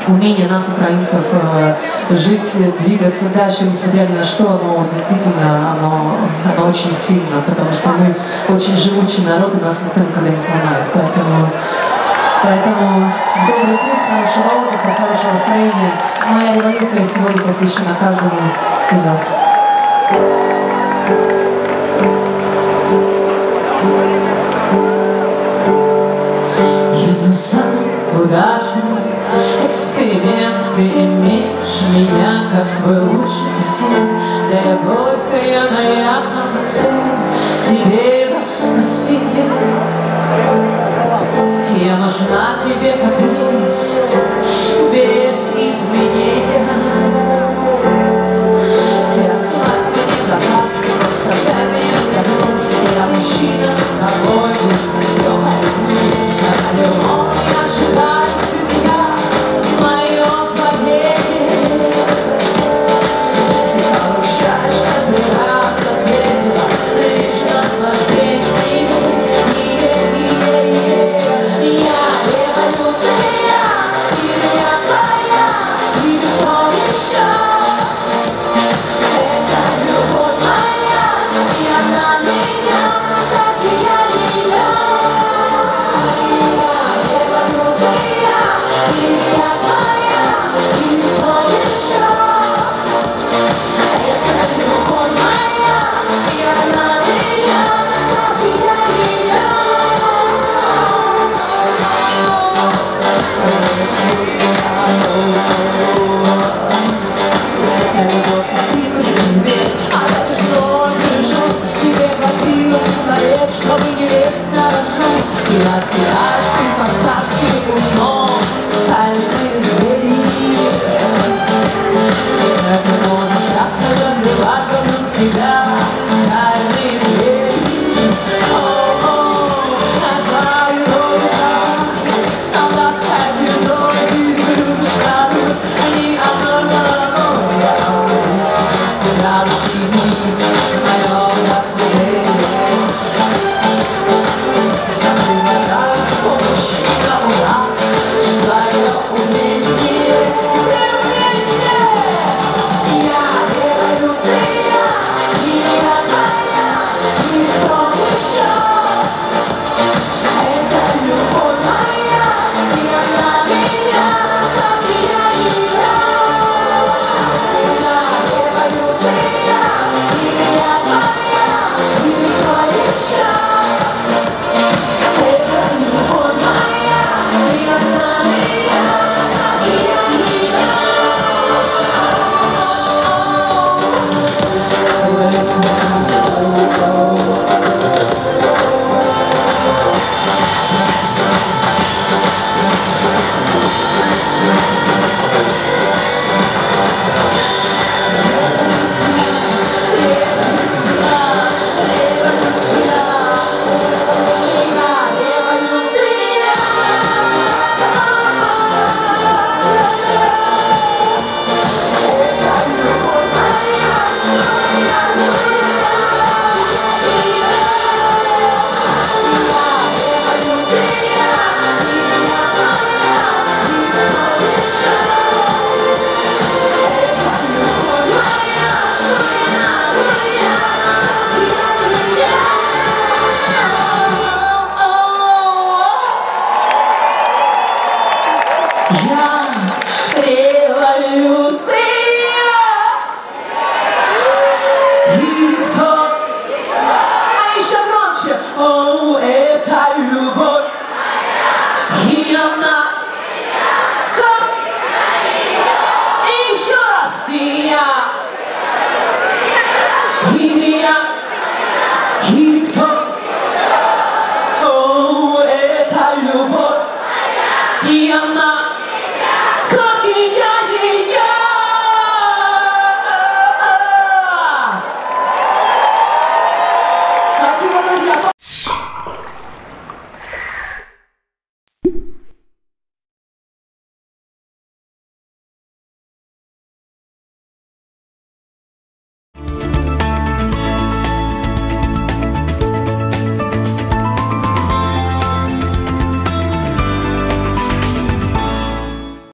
умение нас, украинцев, жить, двигаться дальше, несмотря ни на что, оно действительно, оно очень сильно, потому что мы очень живучий народ, и нас никто никогда не сломает. Поэтому добрый путь, хорошего отдыха, хорошего настроения. Моя революция сегодня посвящена каждому из вас. Я твой самый удачный эксперимент. Ты имеешь меня как свой лучший патент. Да я горькая, но я тебе воскресенье. Я нужна тебе как есть, без изменения. Тебя с вами не заказ, ты просто дай мне вздохнуть. Я мужчина, с тобой нужно все отмыть. На любовь я ожидаю тебя, мое творение. Ты получаешь каждый раз ответила лишь наслаждение. Насыпаешь ты под царским окном стальные звери. Как ты можешь ясно закрывать вокруг себя стальные двери. О-о, на твоих руках солдатская бирзой. Ты любишь радость, они одно. Я буду себя защитить в моем вдохновении. Я